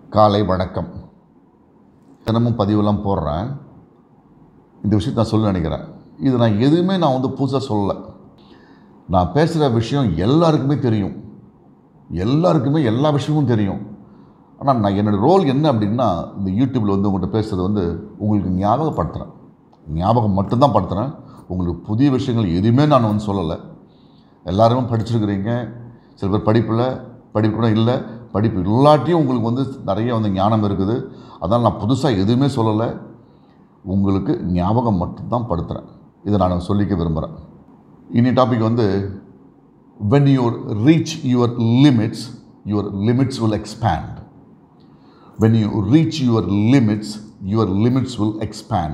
காலை வணக்கம். தினமும் பதிவெல்லாம் போடுறேன். இந்த விஷயத்தை நான் சொல்ல நினைக்கிறேன். இது நான் எதுவுமே புதுசாக சொல்லலை. நான் பேசுகிற விஷயம் எல்லாருக்குமே தெரியும். எல்லாருக்குமே எல்லா விஷயமும் தெரியும். ஆனால் நான் என்னோடய ரோல் என்ன அப்படின்னா, இந்த யூடியூப்பில் உங்கள்கிட்ட பேசுகிறது உங்களுக்கு ஞாபகப்படுத்துகிறேன். ஞாபகம் மட்டும்தான் படுத்துகிறேன். உங்களுக்கு புதிய விஷயங்கள் எதுவுமே நான் சொல்லலை. எல்லாருமே படிச்சிருக்கிறீங்க. சில பேர் படிப்பு கூட இல்லை. படிப்பு இல்லாட்டியும் உங்களுக்கு நிறைய ஞானம் இருக்குது. அதனால் நான் புதுசாக எதுவுமே சொல்லலை. உங்களுக்கு ஞாபகம் மட்டும்தான் படுத்துகிறேன். இதை நான் சொல்லிக்க விரும்புகிறேன். இனி topic when you reach your limits will expand. When you reach your limits will expand.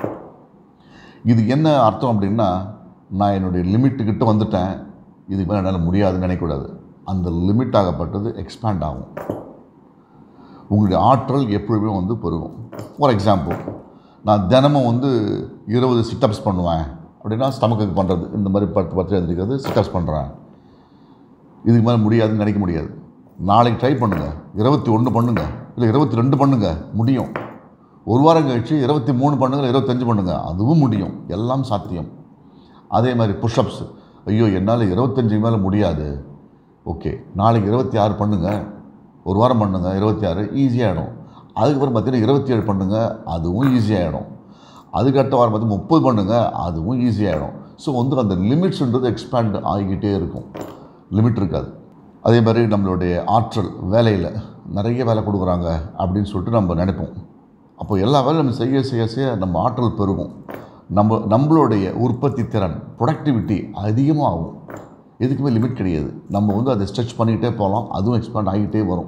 இது என்ன அர்த்தம் அப்படின்னா, நான் என்னுடைய லிமிட்டுக்கிட்ட வந்துட்டேன், இதுக்கு மேலே என்னால் முடியாதுன்னு நினைக்கக்கூடாது. அந்த லிமிட் ஆகப்பட்டது எக்ஸ்பேண்ட் ஆகும். உங்களுடைய ஆற்றல் எப்பொழுதுமே பெருகும். ஃபார் எக்ஸாம்பிள், நான் தினமும் 20 சிட்டப்ஸ் பண்ணுவேன் அப்படின்னா, ஸ்டமக்குக்கு பண்ணுறது இந்த மாதிரி 10 எழுந்திரிக்கிறது, சிட்டப்ஸ் பண்ணுறேன், இதுக்கு மேலே முடியாதுன்னு நினைக்க முடியாது. நாளைக்கு ட்ரை பண்ணுங்கள், 21 பண்ணுங்கள், இல்லை 22 பண்ணுங்கள், முடியும். ஒரு வாரம் கழிச்சு 23 பண்ணுங்கள், 25 பண்ணுங்கள், அதுவும் முடியும். எல்லாம் சாத்தியம். அதே மாதிரி புஷ்அப்ஸ், ஐயோ என்னால் 25 மேலே முடியாது, ஓகே நாளைக்கு 26 பண்ணுங்கள், ஒரு வாரம் பண்ணுங்கள், 26 ஈஸியாகிடும். அதுக்கப்புறம் பார்த்தீங்கன்னா 27 பண்ணுங்கள், அதுவும் ஈஸியாகிடும். அதுக்கடுத்த வாரம் 30 பண்ணுங்கள், அதுவும் ஈஸியாகிடும். ஸோ அந்த லிமிட்ஸ்ன்றது எக்ஸ்பேண்ட் ஆகிக்கிட்டே இருக்கும். லிமிட் இருக்காது. அதே மாதிரி நம்மளுடைய ஆற்றல், வேலையில் நிறைய வேலை கொடுக்குறாங்க அப்படின்னு சொல்லிட்டு நம்ம நினைப்போம். அப்போ எல்லா வேலையும் நம்ம செய்ய நம்ம ஆற்றல் பெருகும். நம்மளுடைய உற்பத்தி திறன், ப்ரொடக்டிவிட்டி அதிகமாகும். எதுக்குமே லிமிட் கிடையாது. நம்ம அதை ஸ்ட்ரெச் பண்ணிக்கிட்டே போகலாம். அதுவும் எக்ஸ்பேண்ட் ஆகிக்கிட்டே வரும்.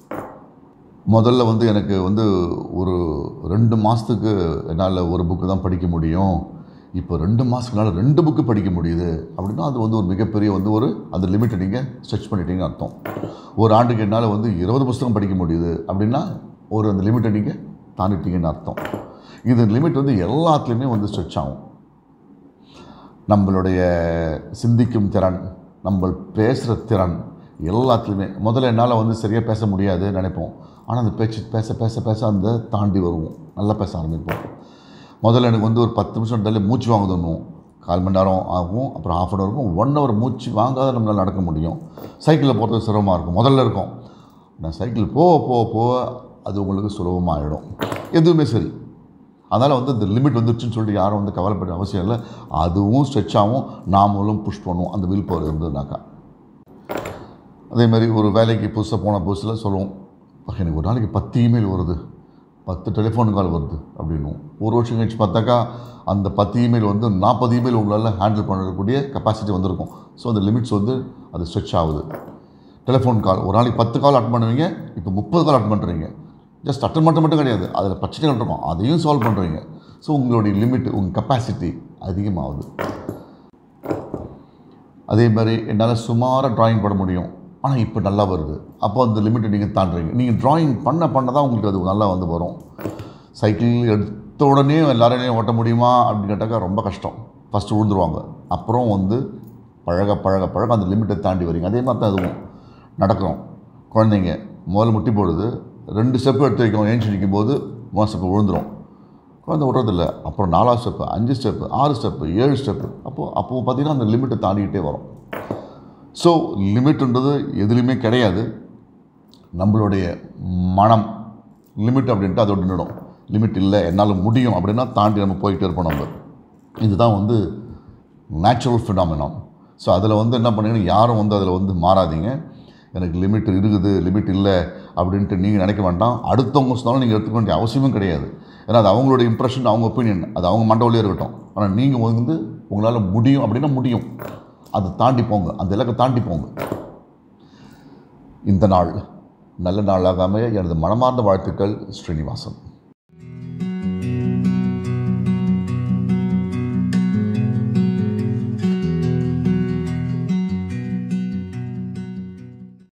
முதல்ல எனக்கு ஒரு 2 மாதத்துக்கு என்னால் ஒரு புக்கு தான் படிக்க முடியும். இப்போ 2 மாதத்துக்குனால 2 புக்கு படிக்க முடியுது அப்படின்னா, அது ஒரு மிகப்பெரிய அந்த லிமிட்டை நீங்கள் ஸ்ட்ரெச் பண்ணிட்டீங்கன்னு அர்த்தம். ஒரு ஆண்டுக்கு என்னால் 20 புத்தகம் படிக்க முடியுது அப்படின்னா, அந்த லிமிட்டை நீங்கள் தாண்டிட்டீங்கன்னு அர்த்தம். இது லிமிட் எல்லாத்துலேயுமே ஸ்ட்ரெச் ஆகும். நம்மளுடைய சிந்திக்கும் திறன், நம்ம பேசுகிற திறன் எல்லாத்துலேயுமே முதல்ல என்னால் சரியாக பேச முடியாது நினைப்போம். ஆனால் அந்த பேச அந்த தாண்டி வருவோம், நல்லா பேச ஆரம்பிப்போம். முதல்ல எனக்கு ஒரு 10 நிமிஷம் டெல்லி மூச்சு வாங்குதுன்னும், 1/4 மணி நேரம் ஆகும், அப்புறம் ½ hour இருக்கும், 1 hour மூச்சு வாங்காத நம்மளால் நடக்க முடியும். சைக்கிளில் போகிறது சிரமமாக இருக்கும், முதல்ல இருக்கும். நான் சைக்கிள் போக அது உங்களுக்கு சுலபமாகிடும். எதுவுமே சரி. அதனால் இந்த லிமிட் வந்துடுச்சுன்னு சொல்லிட்டு யாரும் கவலைப்பட அவசியம் இல்லை. அதுவும் ஸ்ட்ரெச் ஆகும், நாமளும் புஷ் பண்ணுவோம். அந்த வில் பவர் இருந்ததுனாக்கா. அதே மாதிரி ஒரு வேலைக்கு புதுசாக புதுசில் சொல்லுவோம், எனக்கு ஒரு நாளைக்கு 10 இமெயில் வருது, 10 டெலிஃபோன் கால் வருது அப்படின்னும். ஒரு வருஷம் கழிச்சு பார்த்தாக்கா அந்த 10 இமெயில் 40 இமெயில் உங்களால் ஹேண்டில் பண்ணக்கூடிய கெப்பாசிட்டி வந்திருக்கும். ஸோ அந்த லிமிட்ஸ் அது ஸ்ட்ரெச் ஆகுது. டெலிஃபோன் கால் ஒரு நாளைக்கு 10 கால் அட்டன் பண்ணுவீங்க, இப்போ 30 கால் அட்டன் பண்ணுறீங்க. ஜஸ்ட் அட்டன் மட்டும் கிடையாது, அதில் பிரச்சனைகள் இருக்கும், அதையும் சால்வ் பண்ணுறீங்க. ஸோ உங்களுடைய லிமிட், உங்கள் கெப்பாசிட்டி அதிகமாகுது. அதே மாதிரி என்னால் சுமாராக ட்ராயிங் பண்ண முடியும், ஆனால் இப்போ நல்லா வருது. அப்போ அந்த லிமிட்டை நீங்கள் தாண்டுறீங்க. நீங்கள் ட்ராயிங் பண்ண தான் உங்களுக்கு அது நல்லா வரும். சைக்கிள் எடுத்த உடனே எல்லாரையும் ஓட்ட முடியுமா அப்படின்னு கேட்டாக்கா ரொம்ப கஷ்டம். ஃபஸ்ட்டு விழுந்துருவாங்க. அப்புறம் பழக அந்த லிமிட்டை தாண்டி வரீங்க. அதே மாதிரி தான் அதுவும் நடக்கிறோம். குழந்தைங்க முதல்ல முட்டி போடுது, 2 ஸ்டெப்பு எடுத்து வைக்கும், ஏஞ்சி நிற்கும்போது 3 ஸ்டெப்பு விழுந்துடும். குழந்தை விடுறதில்ல. அப்புறம் 4 ஸ்டெப்பு, 5 ஸ்டெப்பு, 6 ஸ்டெப்பு, 7 ஸ்டெப்பு. அப்போது பார்த்திங்கன்னா அந்த லிமிட்டை தாண்டிக்கிட்டே வரும். ஸோ லிமிட்ன்றது எதுலேயுமே கிடையாது. நம்மளுடைய மனம் லிமிட் அப்படின்ட்டு அதோட நின்றுடும். லிமிட் இல்லை, என்னால் முடியும் அப்படின்னா தாண்டி நம்ம போயிட்டே இருப்போம். நம்ம இதுதான் நேச்சுரல் ஃபினாமினம். ஸோ அதில் என்ன பண்ணீங்கன்னா, யாரும் அதில் மாறாதீங்க. எனக்கு லிமிட் இருக்குது, லிமிட் இல்லை அப்படின்ட்டு நீங்கள் நினைக்க வேண்டாம். அடுத்தவங்க சொன்னாலும் நீங்கள் எடுத்துக்க வேண்டிய அவசியமும் கிடையாது. ஏன்னா அது அவங்களோட இம்ப்ரெஷன், அவங்க ஒப்பீனியன், அது அவங்க மண்டபத்திலே இருக்கட்டும். ஆனால் நீங்கள் உங்களால் முடியும் அப்படின்னா முடியும். அதை தாண்டி போங்க, அந்த இலக்கை தாண்டி போங்க. இந்த நாள் நல்ல நாளாக அமைய எனது மனமார்ந்த வாழ்த்துக்கள். ஸ்ரீனிவாசன்.